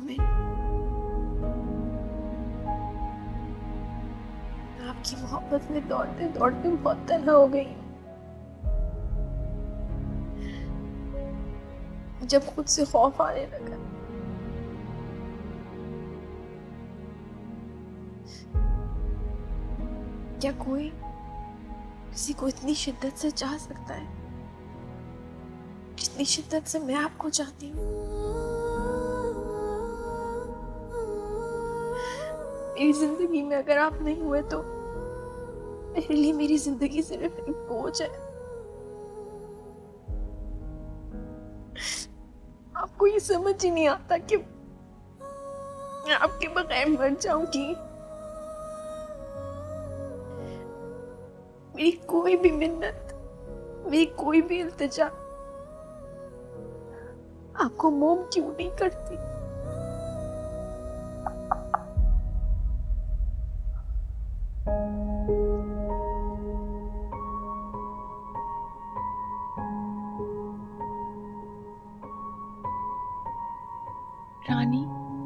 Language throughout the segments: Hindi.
मोमिन, मैं आपकी मोहब्बत में दौड़ते दौड़ते बहुत तन्हा हो गई। जब खुद से खौफ आने लगा, क्या कोई किसी को इतनी शिद्दत से चाह सकता है जितनी शिद्दत से मैं आपको चाहती हूँ? मेरी जिंदगी में अगर आप नहीं हुए तो मेरे लिए मेरी जिंदगी सिर्फ एक बोझ है। आपको ये समझ ही नहीं आता कि मैं आपके बगैर मर जाऊंगी। मेरी कोई भी मिन्नत, मेरी कोई भी इल्तिजा आपको मोम क्यों नहीं करती? रानी,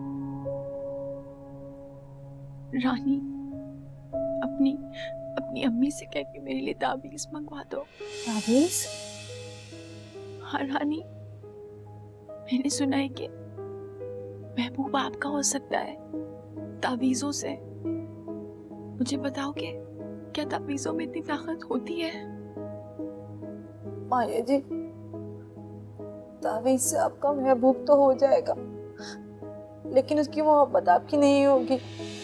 रानी, अपनी अपनी अम्मी से कह के मेरे लिए ताबीज मंगवा दो। ताबीज? हाँ रानी, मैंने सुना है कि महबूब आपका हो सकता है ताबीजों से। मुझे बताओगे क्या ताबीजों में इतनी ताकत होती है? माया जी, ताबीज से आपका महबूब तो हो जाएगा, लेकिन उसकी मोहब्बत आपकी नहीं होगी।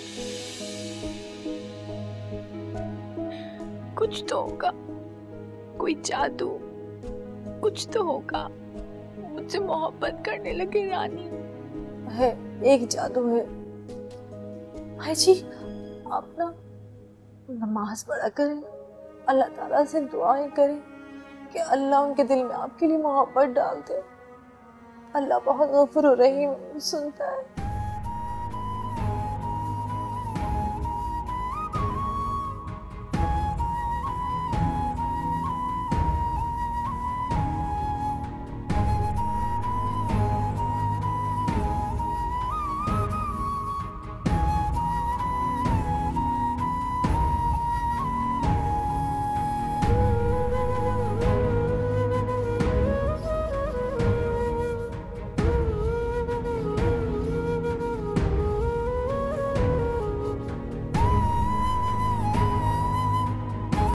कुछ तो होगा, कोई जादू, कुछ तो होगा। मुझसे मोहब्बत करने लगे रानी। है, एक जादू है। माया जी, आप ना नमाज पढ़ा करें, अल्लाह ताला से दुआएं करें कि अल्लाह उनके दिल में आपके लिए मोहब्बत डाल दे। अल्लाह बहुत गफूर रहीम सुनता है।